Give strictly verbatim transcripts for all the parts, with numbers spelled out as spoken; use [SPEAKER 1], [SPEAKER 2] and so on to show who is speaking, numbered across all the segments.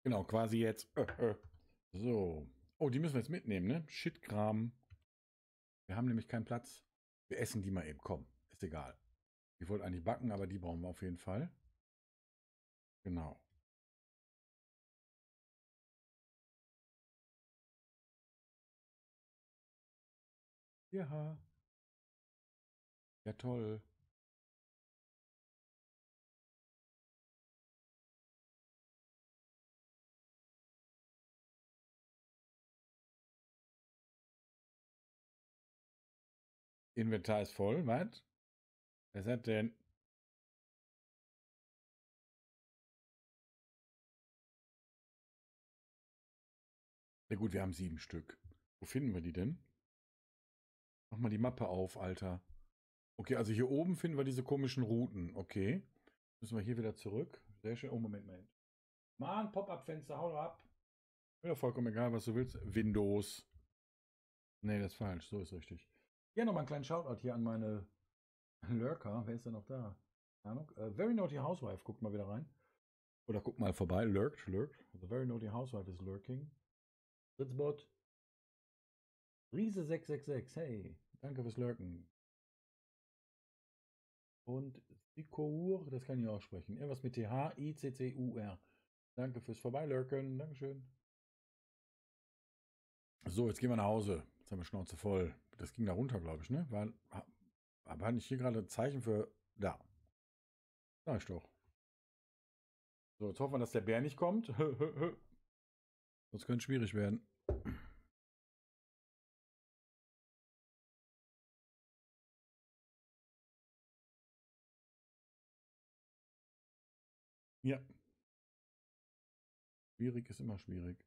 [SPEAKER 1] Genau, quasi jetzt. Äh, äh. So. Oh, die müssen wir jetzt mitnehmen, ne? Shitkram. Wir haben nämlich keinen Platz. Wir essen die mal eben. Komm, ist egal. Ich wollte eigentlich backen, aber die brauchen wir auf jeden Fall. Genau. Ja. Ja, toll. Inventar ist voll, was? Was hat denn? Ja gut, wir haben sieben Stück. Wo finden wir die denn? Mach mal die Mappe auf, Alter. Okay, also hier oben finden wir diese komischen Routen. Okay. Müssen wir hier wieder zurück. Sehr schön. Oh, Moment, Moment. Mann, Pop-Up-Fenster, hau doch ab. Ja, vollkommen egal, was du willst. Windows. Nee, das ist falsch. So ist richtig. Ja, nochmal einen kleinen Shoutout hier an meine Lurker. Wer ist denn noch da? Keine Ahnung. Uh, Very Naughty Housewife. Guckt mal wieder rein. Oder guckt mal vorbei. Lurkt, lurkt. The Very Naughty Housewife is lurking. Sitzbot. Riese sechs sechs sechs. Hey, danke fürs Lurken. Und Sikour, das kann ich auch sprechen. Irgendwas mit T H I C C U R. Danke fürs Vorbeilurken. Dankeschön. So, jetzt gehen wir nach Hause. Jetzt haben wir Schnauze voll. Das ging da runter, glaube ich, ne? War, war nicht hier gerade ein Zeichen für... Da. Da ist doch. So, jetzt hoffen wir, dass der Bär nicht kommt. Sonst könnte es schwierig werden. Ja. Schwierig ist immer schwierig.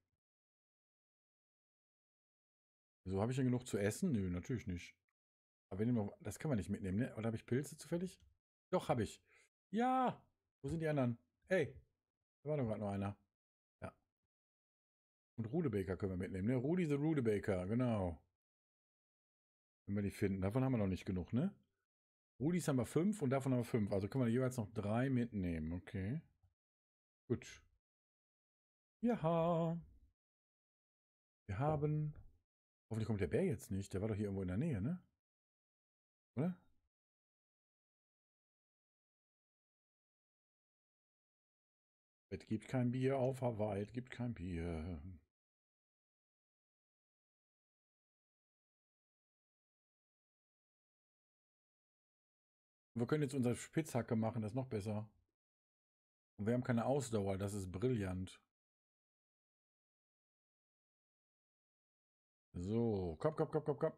[SPEAKER 1] So, habe ich denn genug zu essen? Nö, natürlich nicht. Aber wenn wir, das kann man nicht mitnehmen, ne? Oder habe ich Pilze zufällig? Doch, habe ich. Ja! Wo sind die anderen? Hey, da war doch gerade noch einer. Ja. Und Rudebaker können wir mitnehmen, ne? Rudi the Rudebaker, genau. Wenn wir die finden. Davon haben wir noch nicht genug, ne? Rudis haben wir fünf und davon haben wir fünf. Also können wir jeweils noch drei mitnehmen. Okay. Gut. Ja. Wir haben... Hoffentlich kommt der Bär jetzt nicht. Der war doch hier irgendwo in der Nähe, ne? Oder? Es gibt kein Bier auf Hawaii. Es gibt kein Bier. Wir können jetzt unsere Spitzhacke machen. Das ist noch besser. Und wir haben keine Ausdauer. Das ist brillant. So. Komm, komm, komm, komm, komm.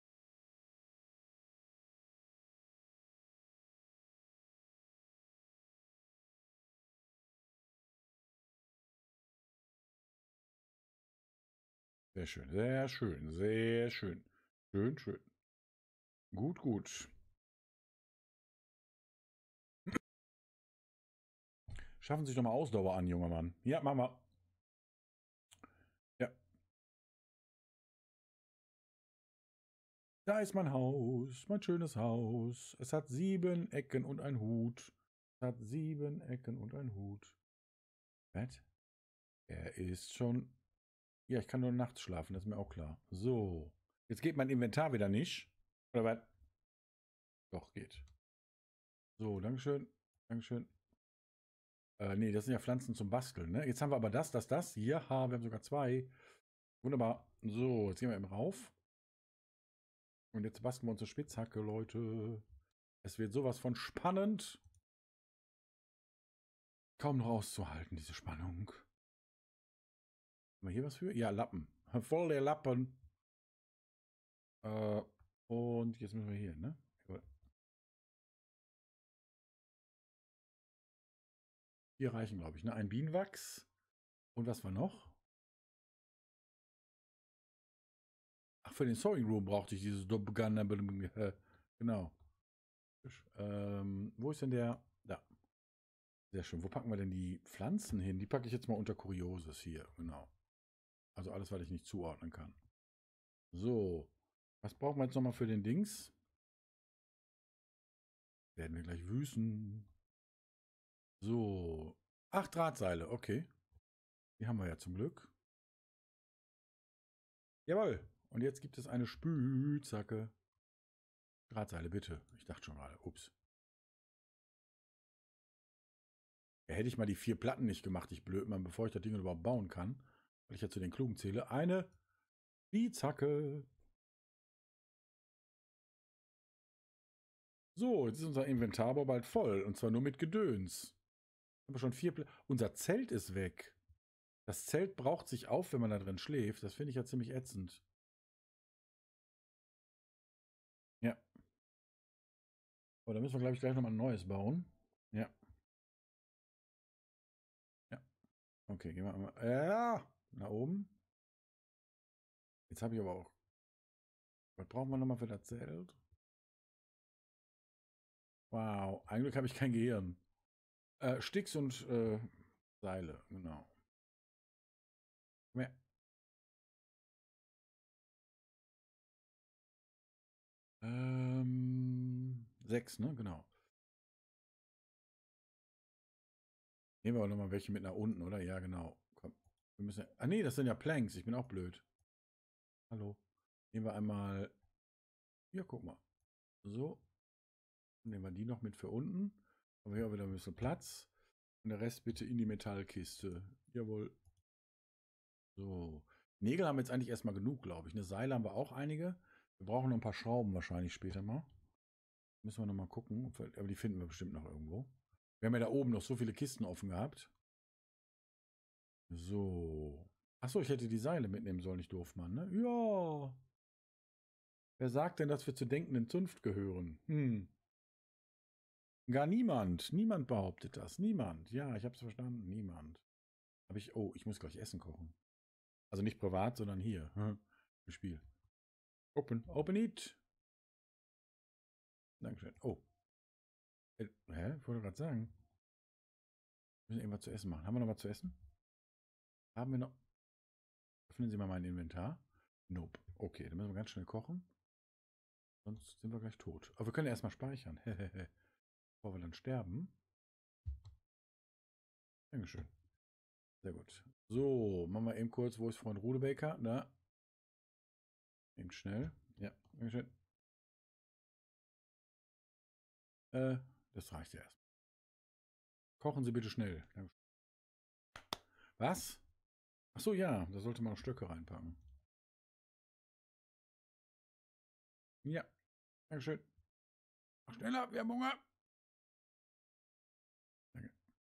[SPEAKER 1] Sehr schön, sehr schön, sehr schön. Schön, schön. Gut, gut. Schaffen Sie sich doch mal Ausdauer an, junger Mann. Ja, machen wir. Ja. Da ist mein Haus, mein schönes Haus. Es hat sieben Ecken und ein Hut. Es hat sieben Ecken und ein Hut. Was? Er ist schon... Ja, ich kann nur nachts schlafen, das ist mir auch klar. So. Jetzt geht mein Inventar wieder nicht. Oder was? Doch, geht. So, Dankeschön. Dankeschön. Äh, nee, das sind ja Pflanzen zum Basteln, ne? Jetzt haben wir aber das, das, das. Ja, wir haben sogar zwei. Wunderbar. So, jetzt gehen wir eben rauf. Und jetzt basteln wir unsere Spitzhacke, Leute. Es wird sowas von spannend. Kaum noch auszuhalten, diese Spannung. Haben wir hier was für? Ja, Lappen. Voll der Lappen. Äh, und jetzt müssen wir hier, ne? Hier reichen, glaube ich, ne? Ein Bienenwachs. Und was war noch? Ach, für den Sewing Room brauchte ich dieses äh, genau. Ähm, wo ist denn der? Da. Sehr schön. Wo packen wir denn die Pflanzen hin? Die packe ich jetzt mal unter Kurioses hier. Genau. Also alles, was ich nicht zuordnen kann. So. Was brauchen wir jetzt nochmal für den Dings? Werden wir gleich wüßen. So. Ach, Drahtseile. Okay. Die haben wir ja zum Glück. Jawohl. Und jetzt gibt es eine Spitzhacke. Drahtseile, bitte. Ich dachte schon gerade, ups. Ja, hätte ich mal die vier Platten nicht gemacht, ich blöd Mann, bevor ich das Ding überhaupt bauen kann, weil ich ja zu den Klugen zähle. Eine Spitzhacke. So, jetzt ist unser Inventar aber bald voll. Und zwar nur mit Gedöns. Aber schon vier Platten. Unser Zelt ist weg. Das Zelt braucht sich auf, wenn man da drin schläft. Das finde ich ja ziemlich ätzend. Ja. Aber da müssen wir, glaube ich, gleich nochmal ein neues bauen. Ja. Ja. Okay, gehen wir einmal. Ja, nach oben. Jetzt habe ich aber auch. Was brauchen wir nochmal für das Zelt? Wow, eigentlich habe ich kein Gehirn. Äh, Sticks und äh, Seile, genau. Mehr. Ähm, sechs, ne? Genau. Nehmen wir aber nochmal welche mit nach unten, oder? Ja, genau. Komm. Wir müssen. Ah, nee, das sind ja Planks. Ich bin auch blöd. Hallo. Nehmen wir einmal. Ja, guck mal. So. Nehmen wir die noch mit für unten. Haben wir hier auch wieder ein bisschen Platz. Und der Rest bitte in die Metallkiste. Jawohl. So. Nägel haben wir jetzt eigentlich erstmal genug, glaube ich. Eine Seile haben wir auch einige. Wir brauchen noch ein paar Schrauben wahrscheinlich später mal. Müssen wir noch mal gucken. Aber die finden wir bestimmt noch irgendwo. Wir haben ja da oben noch so viele Kisten offen gehabt. So. Achso, ich hätte die Seile mitnehmen sollen. Ich durfte man, ne? Ja. Wer sagt denn, dass wir zur denkenden Zunft gehören? Hm. Gar niemand. Niemand behauptet das. Niemand. Ja, ich habe es verstanden. Niemand. Habe ich. Oh, ich muss gleich Essen kochen. Also nicht privat, sondern hier. Hm. Im Spiel. Open. Open it. Dankeschön. Oh. Äh, hä? Ich wollte gerade sagen. Wir müssen irgendwas zu essen machen. Haben wir noch was zu essen? Haben wir noch. Öffnen Sie mal mein Inventar. Nope. Okay, dann müssen wir ganz schnell kochen. Sonst sind wir gleich tot. Aber wir können ja erstmal speichern. Bevor wir dann sterben. Dankeschön. Sehr gut. So, machen wir eben kurz. Wo ist Freund Rudebaker? Da. Eben schnell. Ja, Dankeschön. Äh, das reicht ja erst. Kochen Sie bitte schnell. Was? Ach so, ja. Da sollte man noch Stöcke reinpacken. Ja. Dankeschön. Mach schneller, wir haben Hunger. Danke.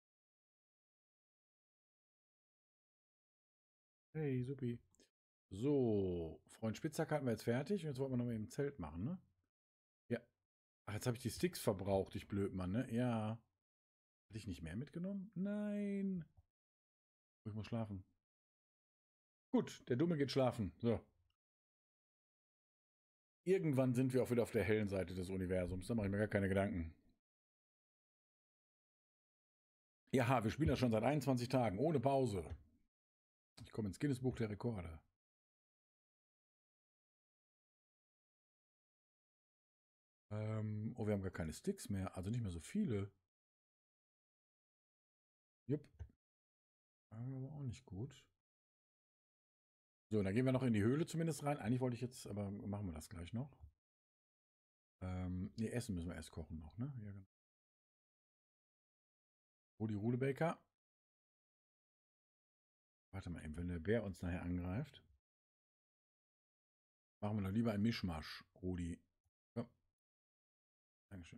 [SPEAKER 1] Hey, supi. So, Freund Spitzhack hatten wir jetzt fertig. Und jetzt wollten wir noch mal im Zelt machen, ne? Ja. Ach, jetzt habe ich die Sticks verbraucht, ich Blödmann, ne? Ja. Hatte ich nicht mehr mitgenommen? Nein. Ich muss schlafen. Gut, der Dumme geht schlafen. So. Irgendwann sind wir auch wieder auf der hellen Seite des Universums. Da mache ich mir gar keine Gedanken. Ja, wir spielen das schon seit einundzwanzig Tagen, ohne Pause. Ich komme ins Guinness-Buch der Rekorde. Ähm, oh, wir haben gar keine Sticks mehr. Also nicht mehr so viele. Jupp. Aber auch nicht gut. So, dann gehen wir noch in die Höhle zumindest rein. Eigentlich wollte ich jetzt, aber machen wir das gleich noch. Ähm, ne, Essen müssen wir erst kochen noch, ne? Ja, genau. Rudi Rudebaker. Warte mal eben, wenn der Bär uns nachher angreift. Machen wir doch lieber ein Mischmasch, Rudi. Ja. Dankeschön.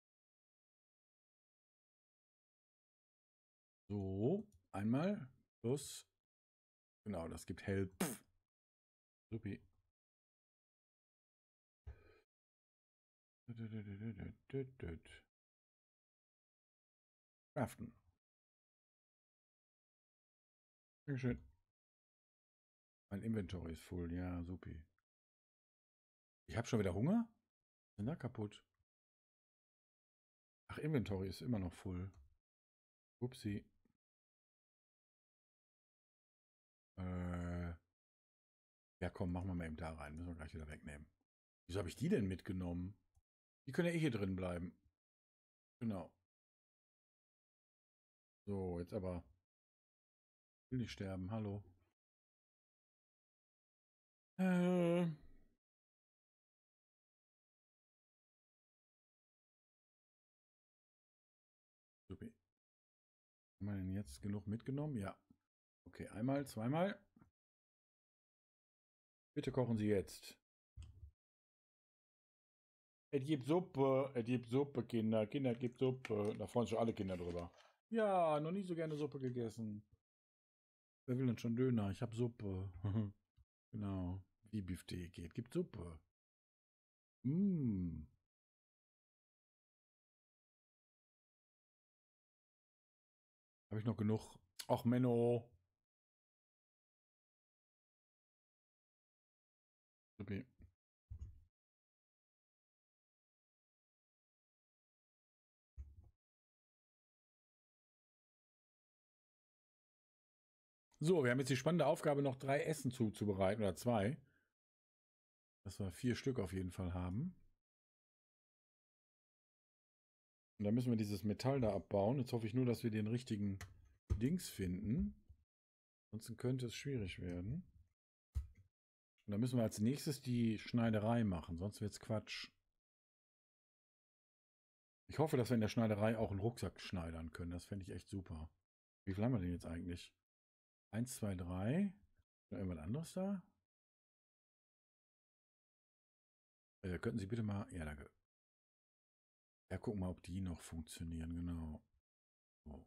[SPEAKER 1] So, einmal plus. Genau, das gibt hell. Pff. Supi. Craften. Dankeschön. Mein Inventory ist voll. Ja, supi. Ich habe schon wieder Hunger? Was ist denn da kaputt? Ach, Inventory ist immer noch voll. Upsi. Äh. Ja, komm, machen wir mal eben da rein. Müssen wir gleich wieder wegnehmen. Wieso habe ich die denn mitgenommen? Die können ja eh hier drin bleiben. Genau. So, jetzt aber Will nicht sterben, hallo. Äh. Super. Haben wir denn jetzt genug mitgenommen? Ja. Okay, einmal, zweimal. Bitte kochen Sie jetzt. Es gibt Suppe, es gibt Suppe, Kinder. Kinder, es gibt Suppe. Da freuen sich alle Kinder drüber. Ja, noch nie so gerne Suppe gegessen. Wer will denn schon Döner? Ich habe Suppe. Genau. Wie Buffet geht. Gibt Suppe. Mm. Habe ich noch genug? Ach, Menno. Suppe. So, wir haben jetzt die spannende Aufgabe, noch drei Essen zuzubereiten. Oder zwei. Dass wir vier Stück auf jeden Fall haben. Und dann müssen wir dieses Metall da abbauen. Jetzt hoffe ich nur, dass wir den richtigen Dings finden. Ansonsten könnte es schwierig werden. Und dann müssen wir als nächstes die Schneiderei machen, sonst wird es Quatsch. Ich hoffe, dass wir in der Schneiderei auch einen Rucksack schneidern können. Das fände ich echt super. Wie viel haben wir denn jetzt eigentlich? Eins, zwei, drei. Noch irgendwas anderes da? Äh, könnten Sie bitte mal... Ja, danke. Ja, gucken mal, ob die noch funktionieren. Genau. So.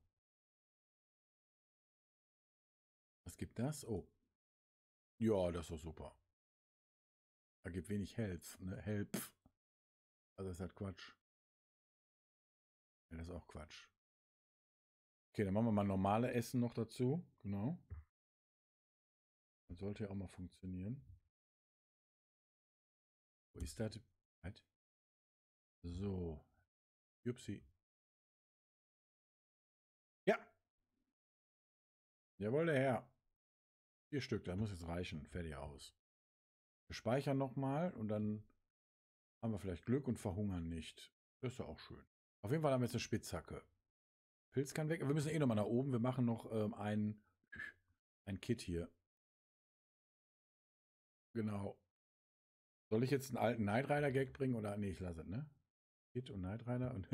[SPEAKER 1] Was gibt das? Oh. Ja, das ist doch super. Da gibt wenig Help. Ne? Help. Also das ist halt Quatsch. Ja, das ist auch Quatsch. Okay, dann machen wir mal normale Essen noch dazu. Genau. Das sollte ja auch mal funktionieren. Wo ist das? Halt. So. Jupsi. Ja. Jawohl, der Herr. Vier Stück, das muss jetzt reichen. Fertig aus. Wir speichern nochmal und dann haben wir vielleicht Glück und verhungern nicht. Das ist ja auch schön. Auf jeden Fall haben wir jetzt eine Spitzhacke. Pilz kann weg. Wir müssen eh nochmal nach oben. Wir machen noch ähm, ein, ein Kit hier. Genau. Soll ich jetzt einen alten Knight Rider Gag bringen oder? Nee, ich lasse es, ne? Kit und Knight Rider und.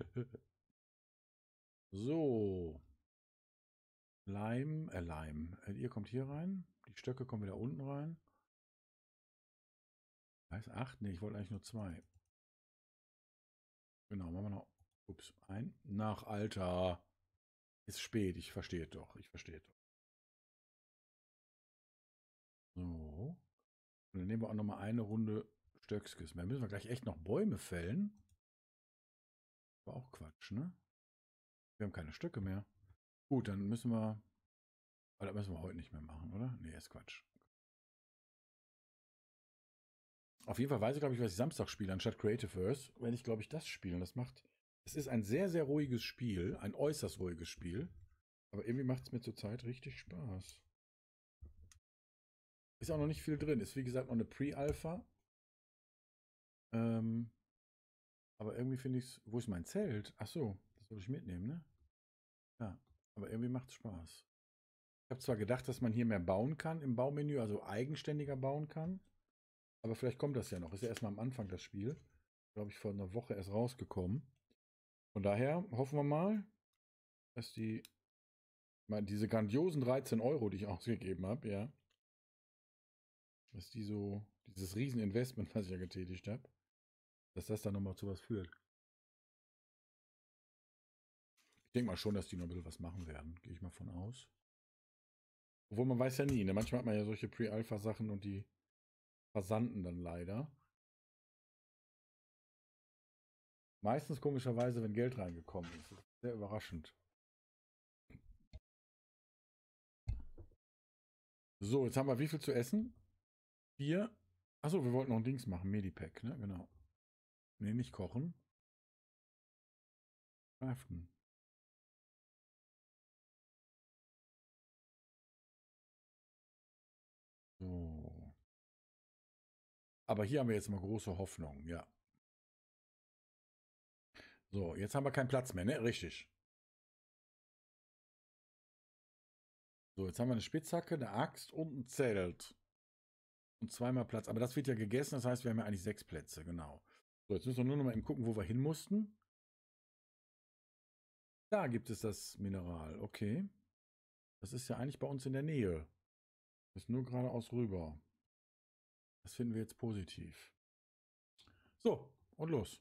[SPEAKER 1] So. Leim, äh, Leim. Äh, ihr kommt hier rein. Die Stöcke kommen wieder unten rein. Weiß acht? Ne, ich wollte eigentlich nur zwei. Genau, machen wir noch. Ups, ein. Nach Alter. Ist spät, ich verstehe doch. Ich verstehe doch. So. Und dann nehmen wir auch noch mal eine Runde Stöckskis. Dann müssen wir gleich echt noch Bäume fällen. War auch Quatsch, ne? Wir haben keine Stöcke mehr. Gut, dann müssen wir. Aber das müssen wir heute nicht mehr machen, oder? Nee, ist Quatsch. Auf jeden Fall weiß ich, glaube ich, was ich Samstag spiele, anstatt Creative Earth, wenn ich, glaube ich, das spielen. Das macht. Es ist ein sehr, sehr ruhiges Spiel. Ein äußerst ruhiges Spiel. Aber irgendwie macht es mir zurzeit richtig Spaß. Ist auch noch nicht viel drin. Ist wie gesagt noch eine Pre-Alpha. Ähm, aber irgendwie finde ich es. Wo ist mein Zelt? Ach so, das soll ich mitnehmen, ne? Ja, aber irgendwie macht es Spaß. Ich habe zwar gedacht, dass man hier mehr bauen kann im Baumenü, also eigenständiger bauen kann. Aber vielleicht kommt das ja noch. Ist ja erstmal am Anfang das Spiel. Glaube ich, vor einer Woche erst rausgekommen. Von daher hoffen wir mal, dass die. Mal diese grandiosen dreizehn Euro, die ich ausgegeben habe, ja. Dass die so. Dieses Rieseninvestment, was ich ja getätigt habe, dass das dann nochmal zu was führt. Ich denke mal schon, dass die noch ein bisschen was machen werden. Gehe ich mal von aus. Obwohl man weiß ja nie. Ne? Manchmal hat man ja solche Pre-Alpha-Sachen und die versanden dann leider. Meistens komischerweise, wenn Geld reingekommen ist. Sehr überraschend. So, jetzt haben wir wie viel zu essen? Vier. Achso, wir wollten noch ein Dings machen. Medipack, ne? Genau. Ne, nicht kochen. Craften. So. Aber hier haben wir jetzt mal große Hoffnung, ja. So, jetzt haben wir keinen Platz mehr, ne? Richtig. So, jetzt haben wir eine Spitzhacke, eine Axt und ein Zelt. Und zweimal Platz. Aber das wird ja gegessen, das heißt, wir haben ja eigentlich sechs Plätze, genau. So, jetzt müssen wir nur noch mal eben gucken, wo wir hin mussten. Da gibt es das Mineral, okay. Das ist ja eigentlich bei uns in der Nähe. Das ist nur geradeaus rüber. Das finden wir jetzt positiv. So, und los.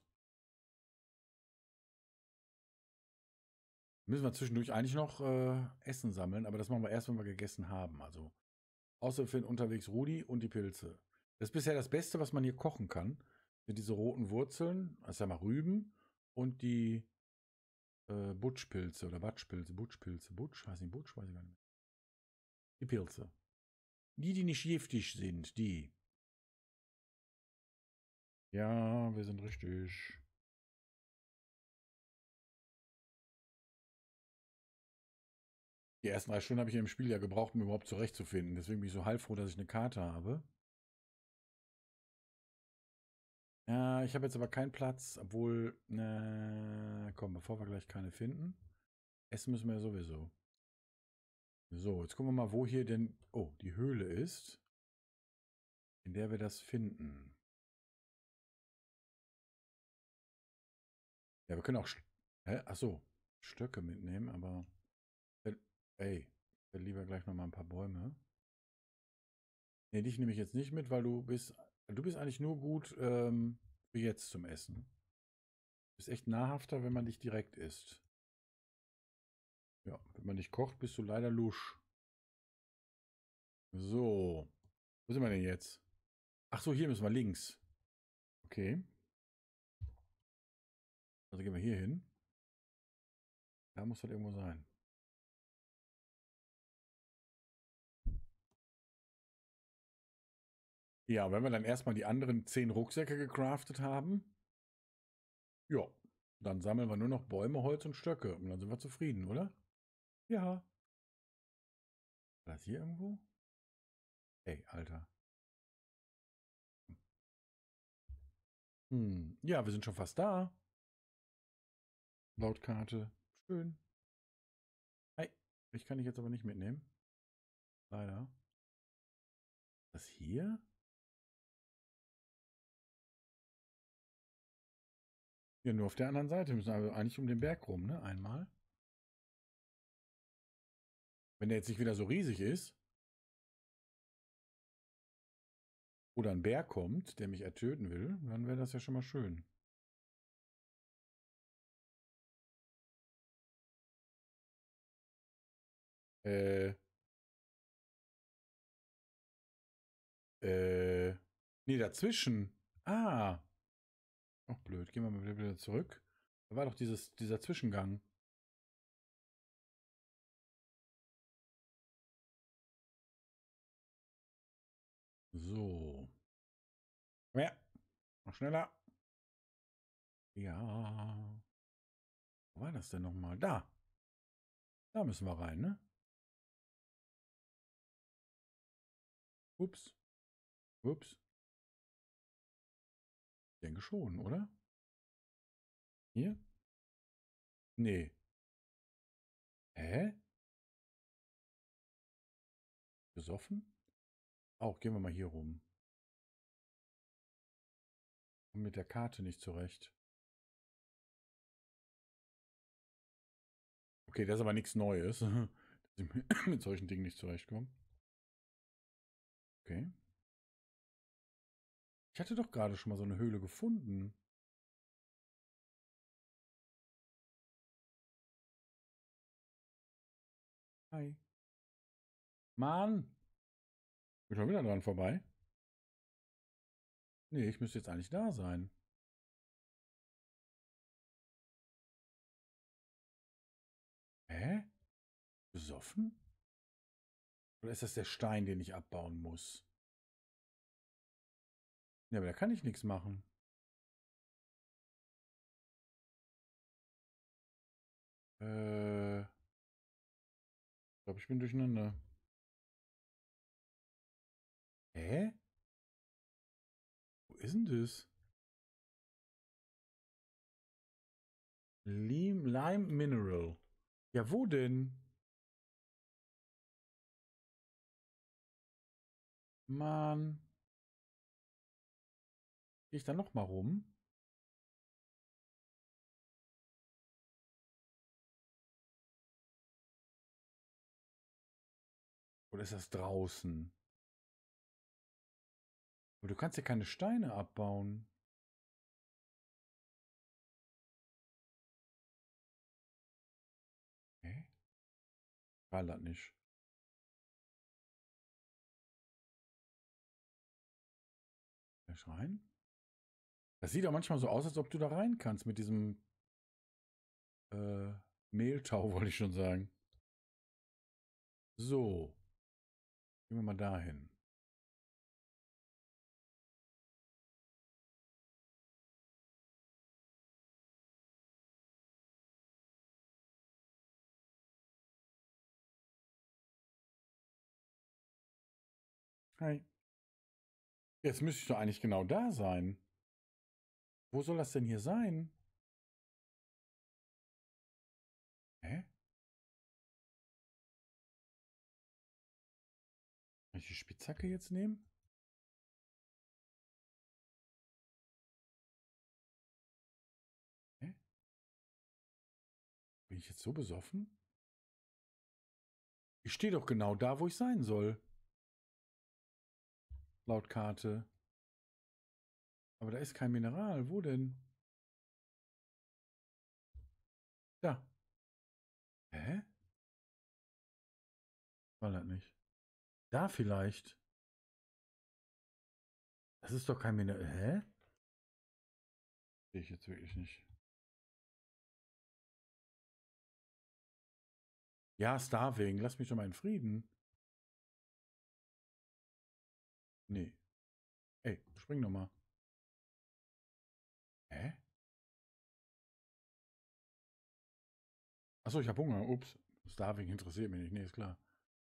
[SPEAKER 1] Müssen wir zwischendurch eigentlich noch äh, Essen sammeln, aber das machen wir erst, wenn wir gegessen haben. Also, außer wir finden unterwegs Rudi und die Pilze. Das ist bisher das Beste, was man hier kochen kann. Sind diese roten Wurzeln, also sag mal Rüben und die äh, Butschpilze oder Batschpilze, Butschpilze, Butsch, heißt nicht Butsch, weiß ich gar nicht mehr. Die Pilze. Die, die nicht giftig sind, die. Ja, wir sind richtig. Die ersten drei Stunden habe ich im Spiel ja gebraucht, um überhaupt zurechtzufinden. Deswegen bin ich so heilfroh, dass ich eine Karte habe. Ja, ich habe jetzt aber keinen Platz, obwohl, na, komm, bevor wir gleich keine finden. Essen müssen wir ja sowieso. So, jetzt gucken wir mal, wo hier denn, oh, die Höhle ist, in der wir das finden. Ja, wir können auch, hä? Ach so, Stöcke mitnehmen, aber, ey, ich will lieber gleich noch mal ein paar Bäume. Ne, dich nehme ich jetzt nicht mit, weil du bist, du bist eigentlich nur gut ähm, für jetzt zum Essen. Du bist echt nahrhafter, wenn man dich direkt isst. Ja, wenn man dich kocht, bist du leider lusch. So, wo sind wir denn jetzt? Ach so, hier müssen wir links. Okay. Also gehen wir hier hin. Da muss das irgendwo sein. Ja, wenn wir dann erstmal die anderen zehn Rucksäcke gecraftet haben, ja, dann sammeln wir nur noch Bäume, Holz und Stöcke. Und dann sind wir zufrieden, oder? Ja. War das hier irgendwo? Ey, Alter. Hm. Ja, wir sind schon fast da. Laut Karte. Schön. Hey, ich kann dich jetzt aber nicht mitnehmen. Leider. Das hier? Ja, nur auf der anderen Seite. Wir müssen aber eigentlich um den Berg rum, ne? Einmal. Wenn der jetzt nicht wieder so riesig ist. Oder ein Bär kommt, der mich ertöten will, dann wäre das ja schon mal schön. Äh. Äh. Nee, dazwischen. Ah. Auch blöd. Gehen wir mal wieder zurück. Da war doch dieses, dieser Zwischengang. So. Ja. Noch schneller. Ja. Wo war das denn nochmal? Da. Da müssen wir rein, ne? Ups. Ups. Ich denke schon, oder? Hier? Nee. Hä? Besoffen? Auch, gehen wir mal hier rum. Komm mit der Karte nicht zurecht. Okay, das ist aber nichts Neues, dass ich mit solchen Dingen nicht zurechtkomme. Okay. Ich hatte doch gerade schon mal so eine Höhle gefunden. Hi. Mann! Bin schon wieder dran vorbei. Nee, ich müsste jetzt eigentlich da sein. Hä? Besoffen? Oder ist das der Stein, den ich abbauen muss? Ja, aber da kann ich nichts machen. Äh, ich glaube, ich bin durcheinander. Hä? Wo ist denn das? Lime, Lime Mineral. Ja, wo denn? Mann. Gehe ich da noch mal rum? Oder ist das draußen? Aber du kannst ja keine Steine abbauen. Hä? Ballert nicht. Gleich rein? Das sieht auch manchmal so aus, als ob du da rein kannst mit diesem äh, Mehltau, wollte ich schon sagen. So. Gehen wir mal dahin. Hi. Jetzt müsste ich doch eigentlich genau da sein. Wo soll das denn hier sein? Hä? Kann ich die Spitzhacke jetzt nehmen? Hä? Bin ich jetzt so besoffen? Ich stehe doch genau da, wo ich sein soll. Laut Karte. Aber da ist kein Mineral. Wo denn? Da. Hä? Ballert nicht. Da vielleicht. Das ist doch kein Mineral. Hä? Sehe ich jetzt wirklich nicht. Ja, Starving. Lass mich doch mal in Frieden. Nee. Ey, spring doch mal. Hä? Achso, ich habe Hunger. Ups. Starving interessiert mich nicht. Nee, ist klar.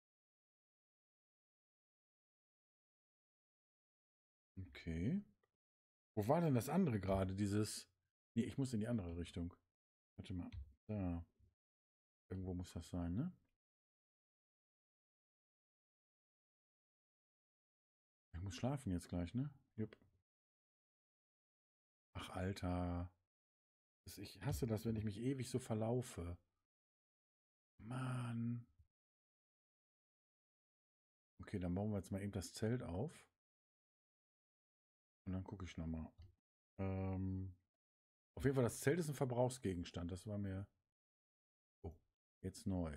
[SPEAKER 1] Okay. Wo war denn das andere gerade? Dieses. Nee, ich muss in die andere Richtung. Warte mal. Da. Irgendwo muss das sein, ne? Ich muss schlafen jetzt gleich, ne? Jupp. Ach, Alter. Das- Ich hasse das, wenn ich mich ewig so verlaufe. Mann. Okay, dann bauen wir jetzt mal eben das Zelt auf. Und dann gucke ich nochmal. Ähm, auf jeden Fall, das Zelt ist ein Verbrauchsgegenstand. Das war mir... Oh, jetzt neu.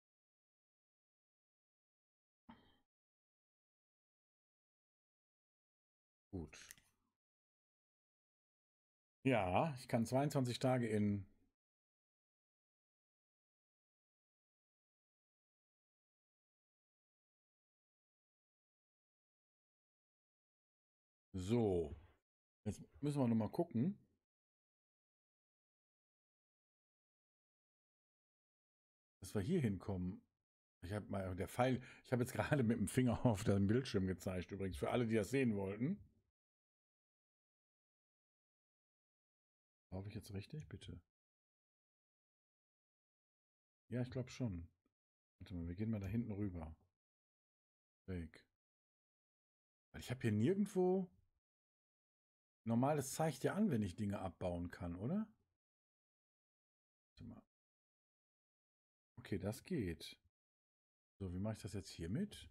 [SPEAKER 1] Gut. Ja, ich kann zweiundzwanzig Tage in... So. Jetzt müssen wir nochmal gucken. Dass wir hier hinkommen. Ich habe mal der Pfeil, ich habe jetzt gerade mit dem Finger auf den Bildschirm gezeigt, übrigens, für alle, die das sehen wollten. Laufe ich jetzt richtig, bitte? Ja, ich glaube schon. Warte mal, wir gehen mal da hinten rüber. Weg. Weil ich habe hier nirgendwo. Normal, das zeigt ja an, wenn ich Dinge abbauen kann, oder? Warte mal. Okay, das geht. So, wie mache ich das jetzt hiermit?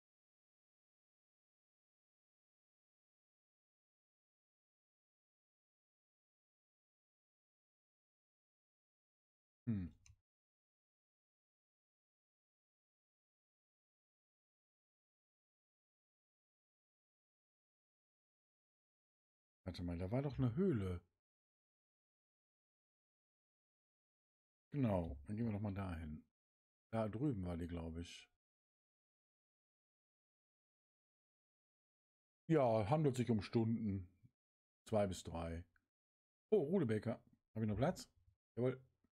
[SPEAKER 1] Hm. Warte mal, da war doch eine Höhle. Genau, dann gehen wir doch mal dahin. Da drüben war die, glaube ich. Ja, handelt sich um Stunden. Zwei bis drei. Oh, Rudebeker. Habe ich noch Platz? Jawohl.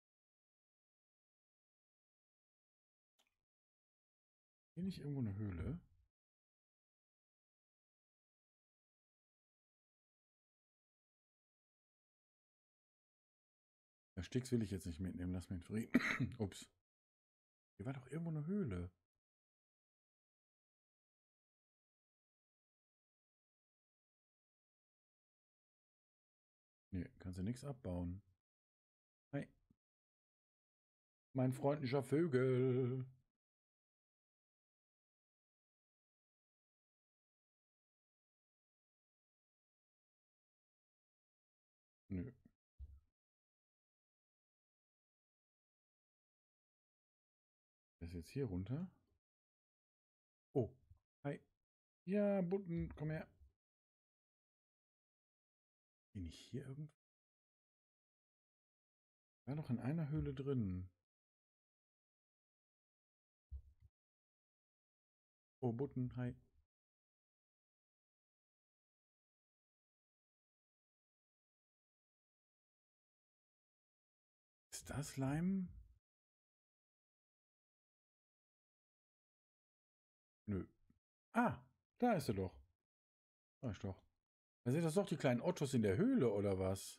[SPEAKER 1] Hier nicht irgendwo eine Höhle? Der Sticks will ich jetzt nicht mitnehmen. Lass mich in Frieden. Ups. Hier war doch irgendwo eine Höhle. Nee, kannst du nichts abbauen. Hey. Mein freundlicher Vögel. Nö. Das ist jetzt hier runter. Oh. Hi. Ja, Butten, komm her. Bin ich hier irgendwo? War doch in einer Höhle drin. Oh, Butten, hi. Ist das Leim? Nö. Ah, da ist er doch. Da ist doch. Da sind das doch die kleinen Ottos in der Höhle, oder was?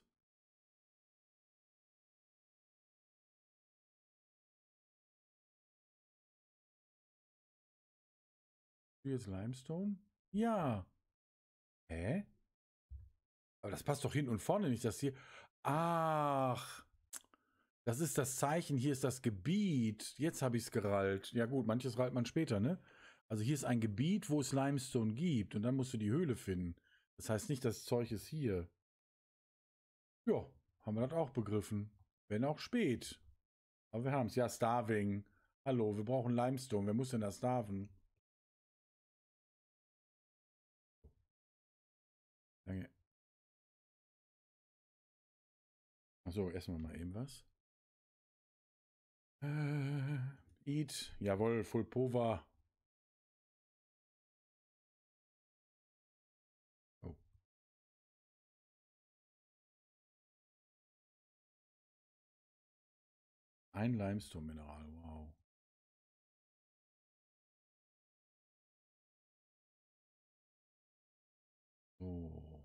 [SPEAKER 1] Hier ist Limestone? Ja. Hä? Aber das passt doch hinten und vorne nicht, das hier. Ach. Das ist das Zeichen, hier ist das Gebiet. Jetzt habe ich es gerallt. Ja gut, manches rallt man später, ne? Also hier ist ein Gebiet, wo es Limestone gibt. Und dann musst du die Höhle finden. Das heißt nicht, das Zeug ist hier. Ja, haben wir das auch begriffen. Wenn auch spät. Aber wir haben es. Ja, Starving. Hallo, wir brauchen Limestone. Wer muss denn da starven? Danke. Achso, essen wir mal eben was. Äh, eat. Jawohl, Full Pova. Oh. Ein Limestone-Mineral, wow. So.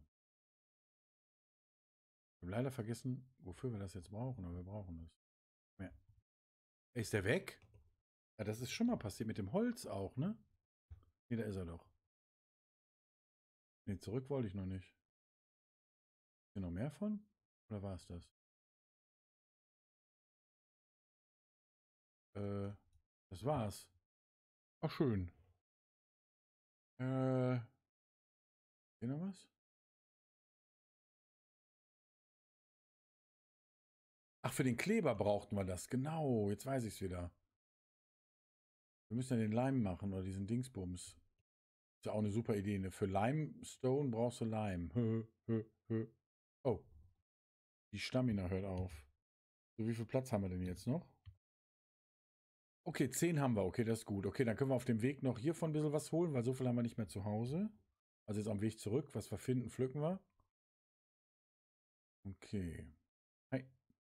[SPEAKER 1] Ich habe leider vergessen, wofür wir das jetzt brauchen, aber wir brauchen es. Ja. Ist der weg? Ja, das ist schon mal passiert mit dem Holz auch, ne? Ne, da ist er doch. Ne, zurück wollte ich noch nicht. Ist hier noch mehr von? Oder war es das? Äh, das war's. Ach, schön. Äh, hier noch was? Ach, für den Kleber brauchten wir das. Genau, jetzt weiß ich es wieder. Wir müssen ja den Leim machen oder diesen Dingsbums. Ist ja auch eine super Idee. Ne? Für Limestone brauchst du Leim. Hö, hö, hö. Oh, die Stamina hört auf. So, wie viel Platz haben wir denn jetzt noch? Okay, zehn haben wir. Okay, das ist gut. Okay, dann können wir auf dem Weg noch hiervon ein bisschen was holen, weil so viel haben wir nicht mehr zu Hause. Also jetzt am Weg zurück. Was wir finden, pflücken wir. Okay. Hi.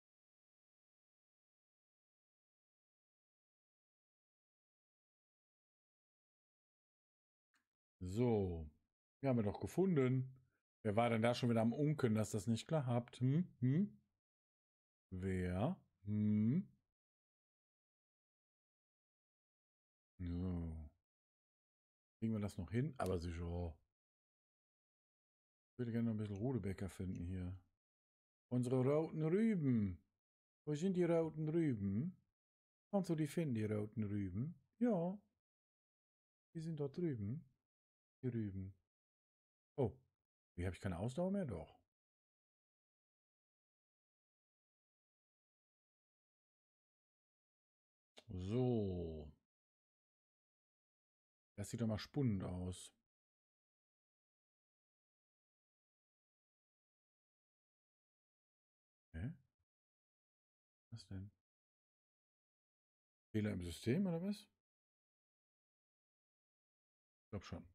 [SPEAKER 1] So. Wir haben wir doch gefunden. Wer war denn da schon wieder am Unken, dass das nicht klappt? Hm? Hm? Wer? Hm? So. Kriegen wir das noch hin? Aber sicher. Ich würde gerne noch ein bisschen Rudebecker finden hier. Unsere roten Rüben. Wo sind die roten Rüben? Kannst du die finden, die roten Rüben? Ja, die sind dort drüben. Die Rüben. Oh, hier habe ich keine Ausdauer mehr? Doch. So. Das sieht doch mal spannend aus. Hä? Was denn? Fehler im System oder was? Ich glaube schon.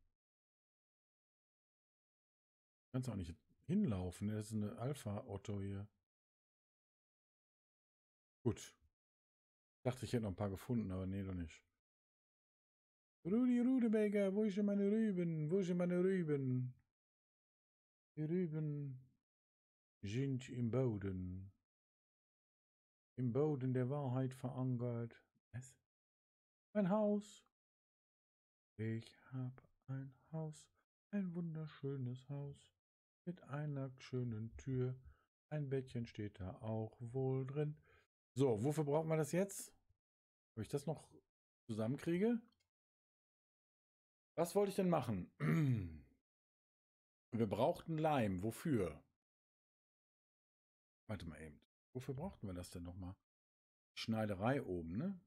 [SPEAKER 1] Kannst auch nicht hinlaufen. Das ist eine Alpha-Otto hier. Gut. Dachte, ich hätte noch ein paar gefunden, aber nee, doch nicht. Rudi Rudebeker, wo sind meine Rüben? Wo sind meine Rüben? Die Rüben sind im Boden. Im Boden der Wahrheit verankert. Was? Mein Haus. Ich hab ein Haus. Ein wunderschönes Haus. Mit einer schönen Tür. Ein Bettchen steht da auch wohl drin. So, wofür brauchen wir das jetzt? Ob ich das noch zusammenkriege? Was wollte ich denn machen? Wir brauchten Leim. Wofür? Warte mal eben. Wofür brauchten wir das denn nochmal? Schneiderei oben, ne?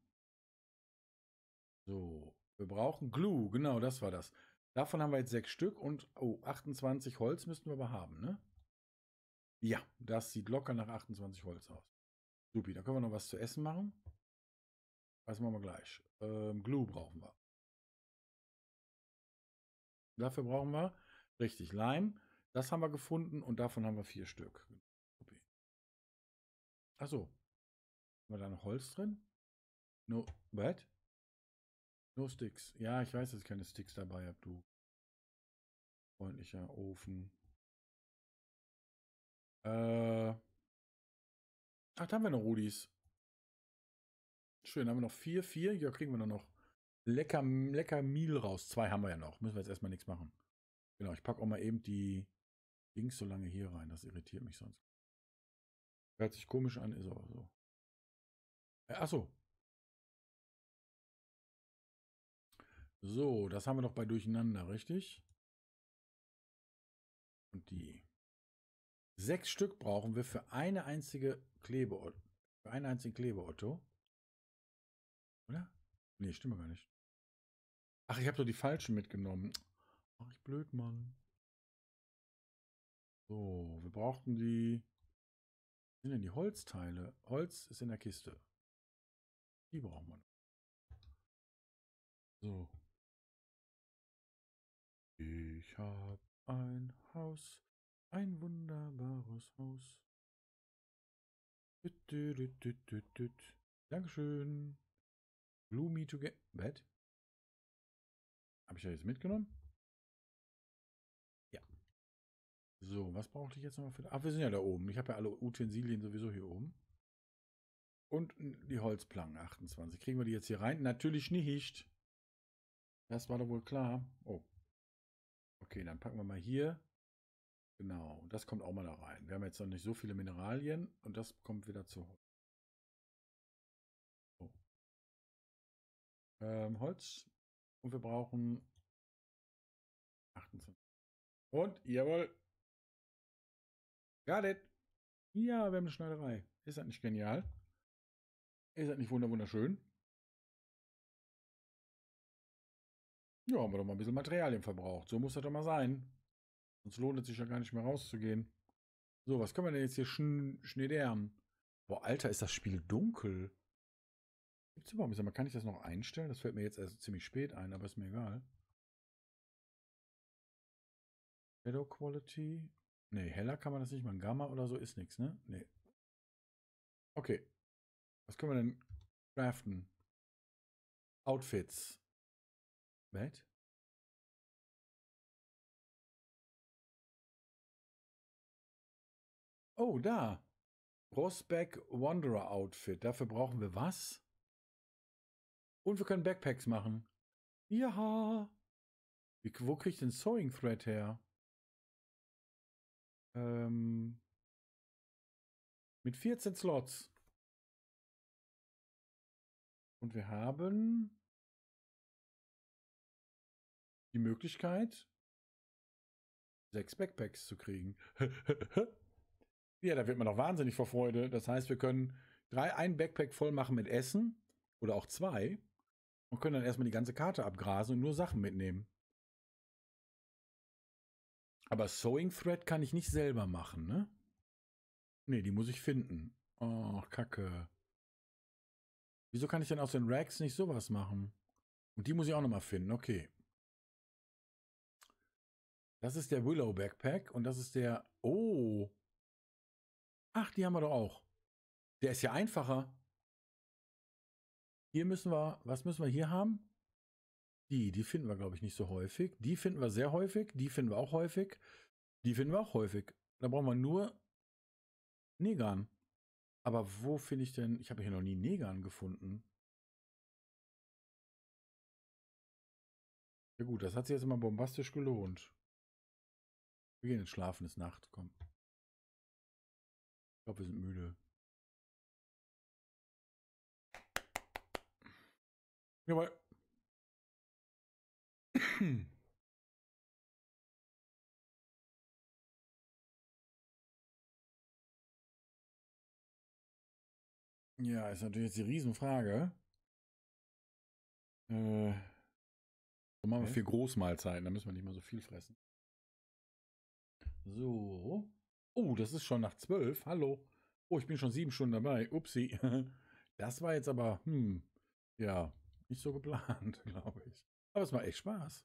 [SPEAKER 1] So, wir brauchen Glue. Genau, das war das. Davon haben wir jetzt sechs Stück und oh, achtundzwanzig Holz müssten wir aber haben, ne? Ja, das sieht locker nach achtundzwanzig Holz aus. Supi, da können wir noch was zu essen machen. Das machen wir gleich. Ähm, Glue brauchen wir. Dafür brauchen wir, richtig, Leim. Das haben wir gefunden und davon haben wir vier Stück. Achso. Haben wir da noch Holz drin? No, what? No Sticks. Ja, ich weiß, dass ich keine Sticks dabei habe, du. Freundlicher Ofen. Äh. Ach, da haben wir noch Rudis. Schön, haben wir noch vier, vier. Ja, kriegen wir dann noch lecker, lecker Mehl raus. Zwei haben wir ja noch. Müssen wir jetzt erstmal nichts machen. Genau, ich packe auch mal eben die Dings so lange hier rein. Das irritiert mich sonst. Hört sich komisch an, ist auch so. Äh, achso. So, das haben wir doch bei Durcheinander, richtig? Und die. Sechs Stück brauchen wir für eine einzige Klebe, für einen einzigen Klebeotto. Oder? Nee, stimmt gar nicht. Ach, ich habe doch die falschen mitgenommen. Ach, ich blöd, Mann. So, wir brauchten die. Was sind denn die Holzteile? Holz ist in der Kiste. Die brauchen wir noch. So. Ich habe ein Haus. Ein wunderbares Haus. Düt, düt, düt, düt, düt, düt. Dankeschön. Glue me together. Bett? Habe ich ja jetzt mitgenommen? Ja. So, was brauchte ich jetzt nochmal für... Ach, wir sind ja da oben. Ich habe ja alle Utensilien sowieso hier oben. Und die Holzplanken, achtundzwanzig. Kriegen wir die jetzt hier rein? Natürlich nicht. Das war doch wohl klar. Oh. Okay, dann packen wir mal hier. Genau, das kommt auch mal da rein. Wir haben jetzt noch nicht so viele Mineralien und das kommt wieder zu oh. ähm, Holz. Und wir brauchen achtundzwanzig. Und, jawohl. Got it. Ja, wir haben eine Schneiderei. Ist das nicht genial? Ist das nicht wunderschön? Ja, haben wir doch mal ein bisschen Materialien verbraucht. So muss das doch mal sein. Sonst lohnt es sich ja gar nicht mehr rauszugehen. So, was können wir denn jetzt hier schn schneidern? Boah, Alter, ist das Spiel dunkel. Gibt's überhaupt nicht. Kann ich das noch einstellen? Das fällt mir jetzt erst ziemlich spät ein, aber ist mir egal. Shadow Quality. Ne, heller kann man das nicht machen. Gamma oder so ist nichts, ne? Ne. Okay. Was können wir denn craften? Outfits. Was? Oh, da. Rosbeck Wanderer Outfit. Dafür brauchen wir was? Und wir können Backpacks machen. Ja. Wie, wo kriege ich den Sewing Thread her? Ähm, mit vierzehn Slots. Und wir haben die Möglichkeit, sechs Backpacks zu kriegen. Ja, da wird man doch wahnsinnig vor Freude. Das heißt, wir können drei, ein Backpack voll machen mit Essen oder auch zwei und können dann erstmal die ganze Karte abgrasen und nur Sachen mitnehmen. Aber Sewing Thread kann ich nicht selber machen, ne? Ne, die muss ich finden. Oh, Kacke. Wieso kann ich denn aus den Rags nicht sowas machen? Und die muss ich auch nochmal finden, okay. Das ist der Willow Backpack und das ist der... Oh. Ach, die haben wir doch auch. Der ist ja einfacher. Hier müssen wir... Was müssen wir hier haben? Die, die finden wir, glaube ich, nicht so häufig. Die finden wir sehr häufig. Die finden wir auch häufig. Die finden wir auch häufig. Da brauchen wir nur Negan. Aber wo finde ich denn... Ich habe hier noch nie Negan gefunden. Ja gut, das hat sich jetzt immer bombastisch gelohnt. Wir gehen ins Schlafen, ist Nacht, komm. Ich glaube, wir sind müde. Jawohl. Ja, ist natürlich jetzt die Riesenfrage. Äh, so machen wir vier Großmahlzeiten, da müssen wir nicht mal so viel fressen. So. Oh, das ist schon nach zwölf. Hallo. Oh, ich bin schon sieben Stunden dabei. Upsi. Das war jetzt aber, hm, ja, nicht so geplant, glaube ich. Aber es macht echt Spaß.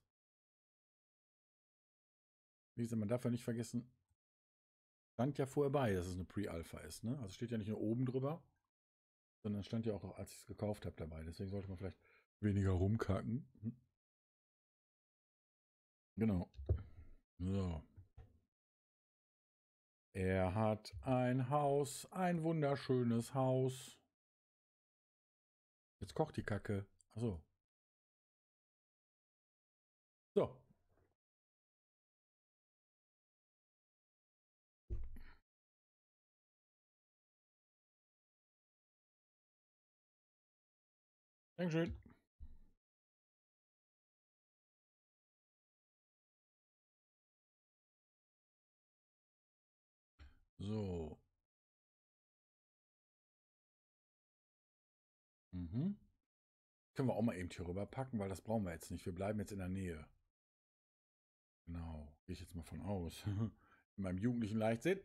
[SPEAKER 1] Wie gesagt, man darf ja nicht vergessen, stand ja vorher bei, dass es eine Pre-Alpha ist, ne? Also steht ja nicht nur oben drüber, sondern stand ja auch, als ich es gekauft habe, dabei. Deswegen sollte man vielleicht weniger rumkacken. Hm. Genau. So. Er hat ein Haus, ein wunderschönes Haus. Jetzt kocht die Kacke. Achso. So. Dankeschön. So. Mhm. Können wir auch mal eben hier rüber packen, weil das brauchen wir jetzt nicht. Wir bleiben jetzt in der Nähe. Genau. Gehe ich jetzt mal von aus. In meinem jugendlichen Leichtsinn.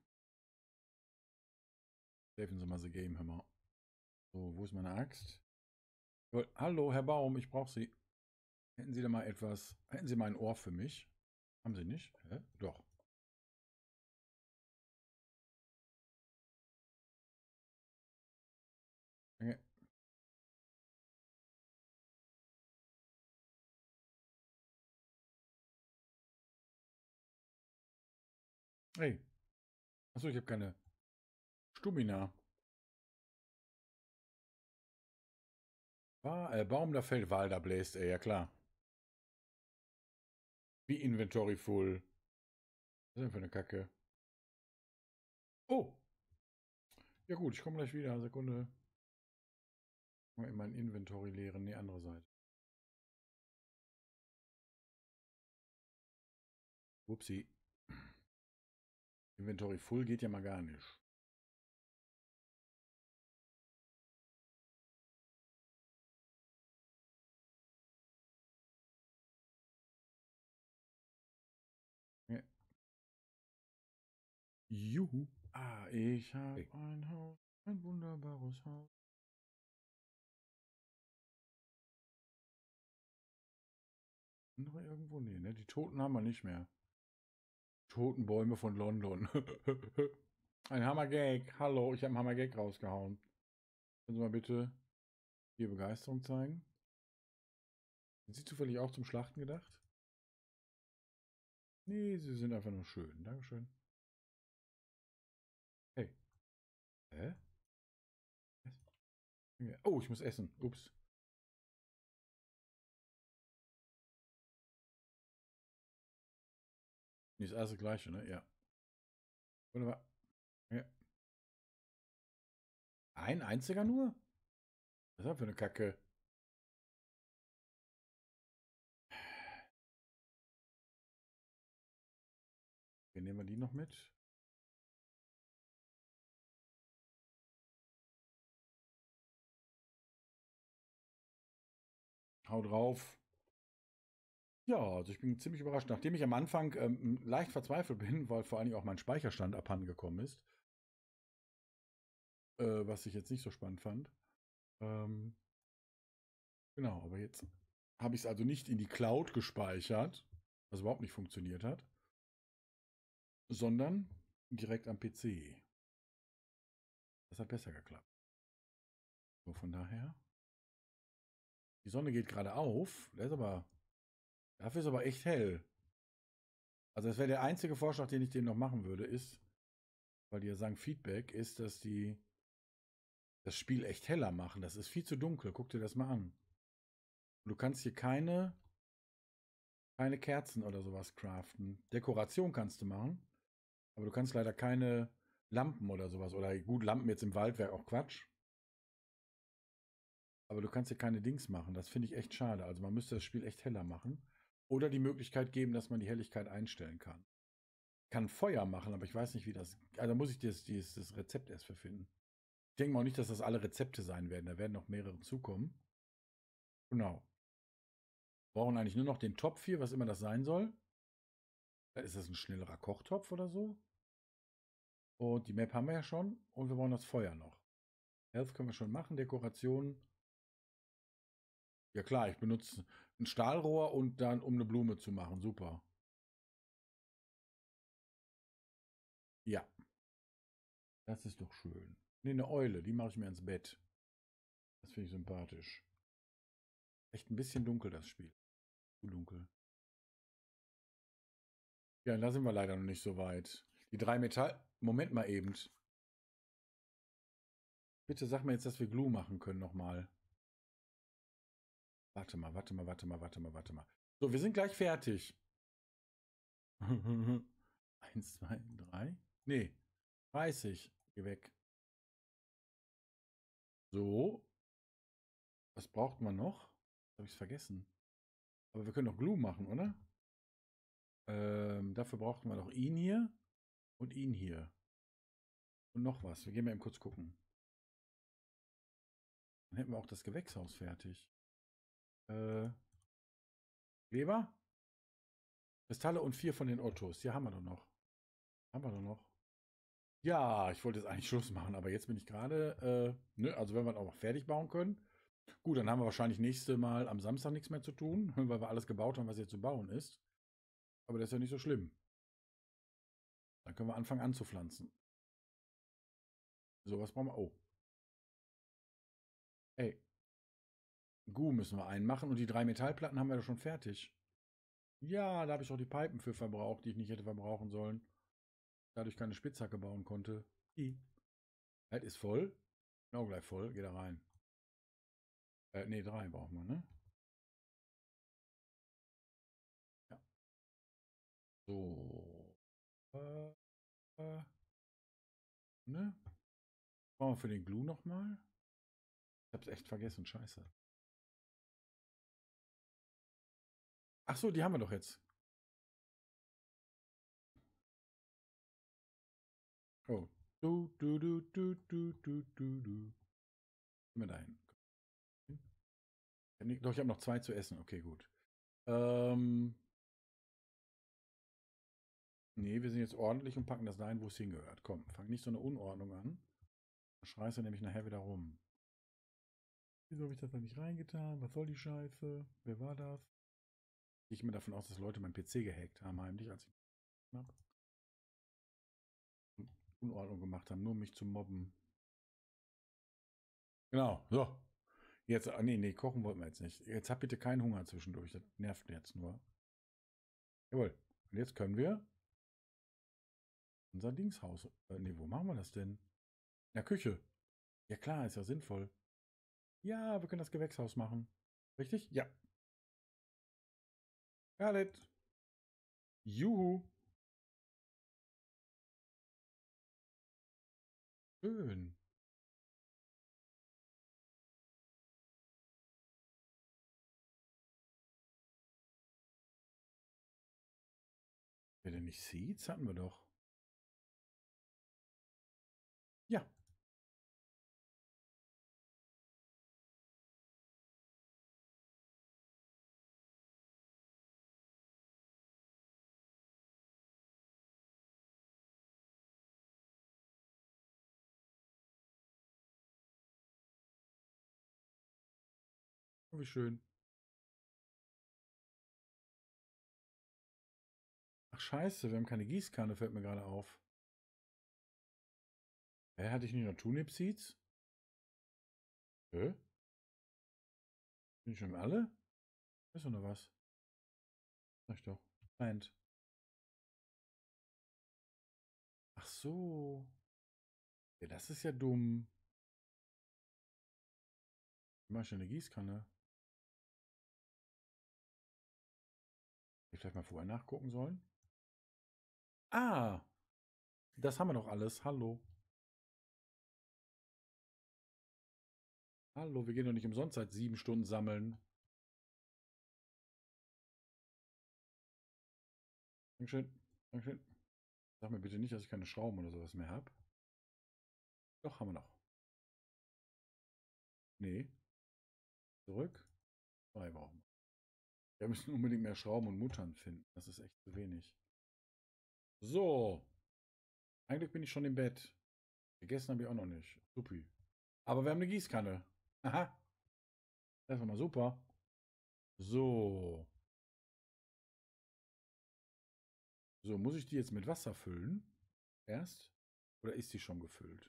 [SPEAKER 1] Helfen Sie mal the game, hör mal. So, wo ist meine Axt? Hallo, Herr Baum, ich brauche Sie. Hätten Sie da mal etwas... Hätten Sie mal ein Ohr für mich? Haben Sie nicht? Hä? Doch. Okay. Hey. Achso, ich habe keine Stumina. War, äh, Baum, da fällt Wal, da bläst er, ja klar. Wie Inventory full. Was ist denn für eine Kacke? Oh! Ja gut, ich komme gleich wieder. Sekunde. Mal in mein Inventory leeren. Nee, andere Seite. Upsi. Inventory full geht ja mal gar nicht. Ja. Juhu. Ah, ich habe hey. ein Haus. Ein wunderbares Haus. Noch irgendwo? Nee, ne? Die Toten haben wir nicht mehr. Toten Bäume von London. Ein Hammergag. Hallo, ich habe einen Hammergag rausgehauen. Können Sie mal bitte hier Begeisterung zeigen? Sind Sie zufällig auch zum Schlachten gedacht? Nee, Sie sind einfach nur schön. Dankeschön. Hey. Hä? Oh, ich muss essen. Ups. Nee, ist alles das gleiche, ne? Ja. Wunderbar. Ja. Ein einziger nur? Was ist das für eine Kacke? Okay, nehmen wir die noch mit. Hau drauf. Ja, also ich bin ziemlich überrascht. Nachdem ich am Anfang ähm, leicht verzweifelt bin, weil vor allen Dingen auch mein Speicherstand abhanden gekommen ist, äh, was ich jetzt nicht so spannend fand. Ähm, genau, aber jetzt habe ich es also nicht in die Cloud gespeichert, was überhaupt nicht funktioniert hat, sondern direkt am P C. Das hat besser geklappt. So, von daher. Die Sonne geht gerade auf. Der ist aber, dafür ist aber echt hell. Also das wäre der einzige Vorschlag, den ich dem noch machen würde, ist, weil die ja sagen Feedback, ist, dass die das Spiel echt heller machen. Das ist viel zu dunkel. Guck dir das mal an. Und du kannst hier keine, keine Kerzen oder sowas craften. Dekoration kannst du machen, aber du kannst leider keine Lampen oder sowas. Oder gut, Lampen jetzt im Wald wäre auch Quatsch. Aber du kannst hier keine Dings machen. Das finde ich echt schade. Also man müsste das Spiel echt heller machen. Oder die Möglichkeit geben, dass man die Helligkeit einstellen kann. Kann Feuer machen, aber ich weiß nicht, wie das. Also da muss ich das, dieses, das Rezept erst für finden. Ich denke mal auch nicht, dass das alle Rezepte sein werden. Da werden noch mehrere zukommen. Genau. Wir brauchen eigentlich nur noch den Topf hier, was immer das sein soll. Ist das ein schnellerer Kochtopf oder so? Und die Map haben wir ja schon. Und wir brauchen das Feuer noch. Health können wir schon machen. Dekoration. Ja klar, ich benutze ein Stahlrohr und dann, um eine Blume zu machen. Super. Ja. Das ist doch schön. Ne, eine Eule. Die mache ich mir ins Bett. Das finde ich sympathisch. Echt ein bisschen dunkel, das Spiel. Zu dunkel. Ja, da sind wir leider noch nicht so weit. Die drei Metall... Moment mal eben. Bitte sag mir jetzt, dass wir Glue machen können nochmal. Warte mal, warte mal, warte mal, warte mal, warte mal. So, wir sind gleich fertig. Eins, zwei, drei. Nee, dreißig. Geh weg. So. Was braucht man noch? Habe ich es vergessen. Aber wir können doch Glue machen, oder? Ähm, dafür brauchten wir doch ihn hier und ihn hier. Und noch was. Wir gehen mal eben kurz gucken. Dann hätten wir auch das Gewächshaus fertig. Äh, Kleber? Kristalle und vier von den Ottos. Hier haben wir doch noch. Haben wir doch noch. Ja, ich wollte jetzt eigentlich Schluss machen, aber jetzt bin ich gerade, äh, ne, also wenn wir auch noch fertig bauen können. Gut, dann haben wir wahrscheinlich nächste Mal am Samstag nichts mehr zu tun, weil wir alles gebaut haben, was jetzt zu bauen ist. Aber das ist ja nicht so schlimm. Dann können wir anfangen anzupflanzen. So, was brauchen wir? Oh. Ey. Gu müssen wir einmachen und die drei Metallplatten haben wir ja schon fertig. Ja, da habe ich auch die Pipen für verbraucht, die ich nicht hätte verbrauchen sollen. Dadurch keine Spitzhacke bauen konnte. I. Das ist voll. Genau gleich voll. Geh da rein. Äh, ne, drei brauchen wir, ne? Ja. So. Äh, äh, ne? Brauchen wir für den Glue nochmal? Ich hab's echt vergessen, scheiße. Ach so, die haben wir doch jetzt. Oh. Du, du, du, du, du, du, du, du. Gehen wir dahin. Doch, ich habe noch zwei zu essen. Okay, gut. Ähm. Nee, wir sind jetzt ordentlich und packen das dahin, wo es hingehört. Komm, fang nicht so eine Unordnung an. Da schreist du nämlich nachher wieder rum. Wieso habe ich das da nicht reingetan? Was soll die Scheiße? Wer war das? Ich gehe mir davon aus, dass Leute meinen P C gehackt haben, heimlich, als ich habe. Unordnung gemacht haben, nur um mich zu mobben. Genau, so. Jetzt, ah, nee, nee, kochen wollten wir jetzt nicht. Jetzt habt bitte keinen Hunger zwischendurch. Das nervt jetzt nur. Jawohl. Und jetzt können wir unser Dingshaus. Äh, nee, wo machen wir das denn? In der Küche. Ja klar, ist ja sinnvoll. Ja, wir können das Gewächshaus machen. Richtig? Ja. Gerrit. Juhu. Schön. Wer denn nicht Seeds hatten wir doch. Ja. Oh, wie schön. Ach scheiße, wir haben keine Gießkanne, fällt mir gerade auf. Hä, hatte ich nicht noch Tunip Seeds? Hä? Sind die schon alle? Ist doch noch was. Sag ich doch. Moment. Ach so. Ja, das ist ja dumm. Wie mach ich denn eine Gießkanne? Hätte ich vielleicht mal vorher nachgucken sollen? Ah! Das haben wir doch alles. Hallo. Hallo, wir gehen doch nicht umsonst seit sieben Stunden sammeln. Dankeschön. Dankeschön. Sag mir bitte nicht, dass ich keine Schrauben oder sowas mehr habe. Doch, haben wir noch. Nee. Zurück. Zwei brauchen wir. Wir müssen unbedingt mehr Schrauben und Muttern finden. Das ist echt zu wenig. So. Eigentlich bin ich schon im Bett. Gegessen habe ich auch noch nicht. Supi. Aber wir haben eine Gießkanne. Aha. Das ist mal super. So. So, muss ich die jetzt mit Wasser füllen? Erst? Oder ist die schon gefüllt?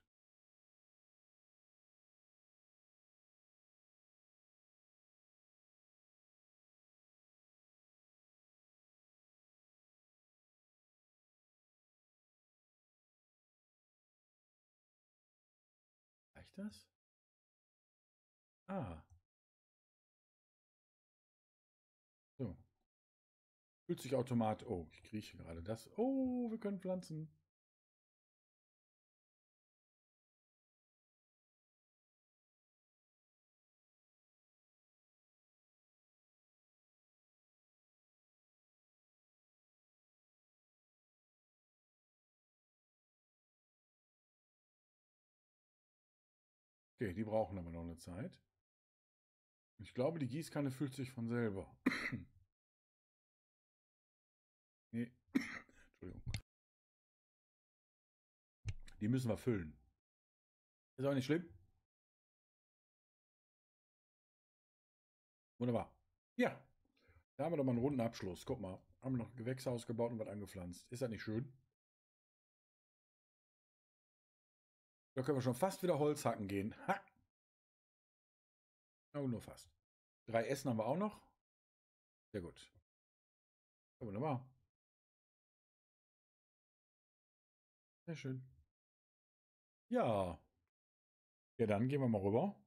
[SPEAKER 1] Reicht das? Ah. So. Fühlt sich automatisch. Oh, ich krieche gerade das. Oh, wir können pflanzen. Okay, die brauchen aber noch eine Zeit. Ich glaube, die Gießkanne fühlt sich von selber. Nee. Entschuldigung. Die müssen wir füllen. Ist auch nicht schlimm. Wunderbar. Ja. Da haben wir doch mal einen runden Abschluss. Guck mal. Haben wir noch ein Gewächshaus gebaut und was angepflanzt. Ist das nicht schön? Da können wir schon fast wieder Holz hacken gehen. Ha! Aber nur fast. Drei Essen haben wir auch noch. Sehr gut. Ja, wunderbar. Sehr schön. Ja. Ja, dann gehen wir mal rüber.